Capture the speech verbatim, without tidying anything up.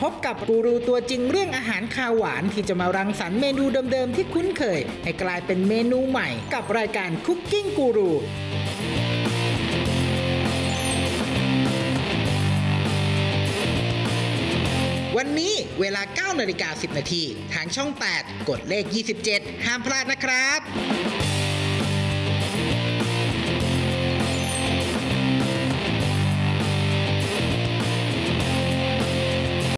พบกับกูรูตัวจริงเรื่องอาหารคาวหวานที่จะมารังสรรค์เมนูเดิมๆที่คุ้นเคยให้กลายเป็นเมนูใหม่กับรายการ Cooking Guru วันนี้เวลา เก้านาฬิกาสิบนาทีทางช่องแปดกดเลขยี่สิบเจ็ดห้ามพลาดนะครับ